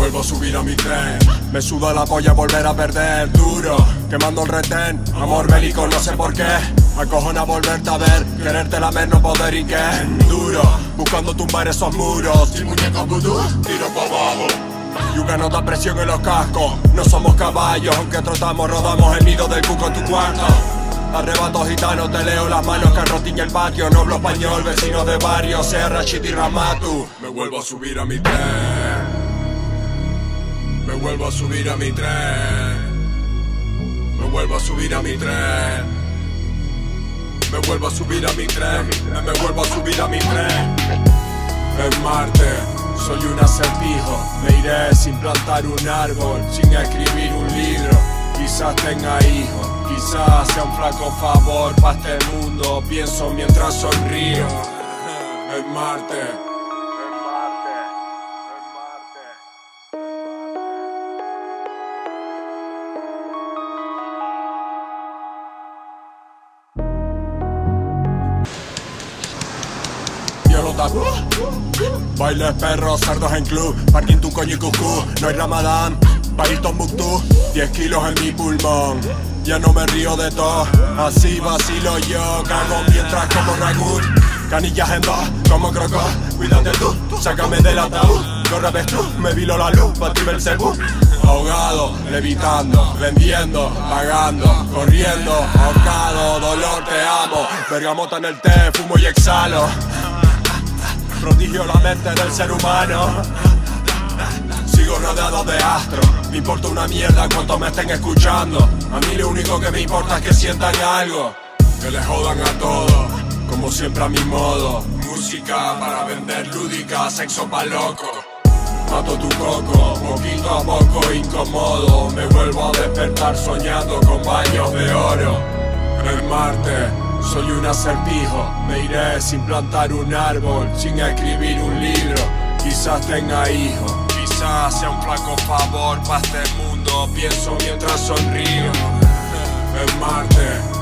vuelvo a subir a mi tren. Me suda la polla volver a perder. Duro, quemando el retén. Amor bélico, no sé por qué. Acojona volverte a ver. Quererte lamer, no poder y qué. Duro, buscando tumbar esos muros. Sin muñecos vudú, tiro por abajo. Yuca nota presión en los cascos. No somos caballos, aunque trotamos, rodamos el nido del cuco en tu cuarto. Arrebato gitano, te leo las manos que rotiña el patio. Noblo español, vecino de barrio, Serra, Chiti, Ramatu. Me vuelvo a subir a mi tren. Me vuelvo a subir a mi tren. Me vuelvo a subir a mi tren. Me vuelvo a subir a mi tren. Me vuelvo a subir a mi tren. En Marte soy un acertijo. Me iré sin plantar un árbol, sin escribir un libro. Quizás tenga hijos, quizás sea un flaco favor para este mundo. Pienso mientras sonrío. En Marte. Bailes perros, cerdos en club, parking tu coño y cucú. No hay Ramadán, París Tombuctú, 10 kilos en mi pulmón. Ya no me río de todo, así vacilo yo. Cago mientras como Ragut, canillas en dos, como crocó. Cuídate tú, sácame del ataúd. Corre ves tú, me vilo la luz, pa' ti Belcebú. Ahogado, levitando, vendiendo, pagando, corriendo, ahorcado, dolor te amo. Bergamota en el té, fumo y exhalo. Prodigio la mente del ser humano. Sigo rodeado de astros. Me importa una mierda cuanto me estén escuchando. A mí lo único que me importa es que sientan algo. Que le jodan a todo, como siempre a mi modo. Música para vender lúdica, sexo pa' loco. Mato tu coco, poquito a poco incomodo. Me vuelvo a despertar soñando con baños de oro. En Marte soy un acertijo, me iré sin plantar un árbol, sin escribir un libro. Quizás tenga hijos, quizás sea un flaco favor para este mundo. Pienso mientras sonrío. En Marte.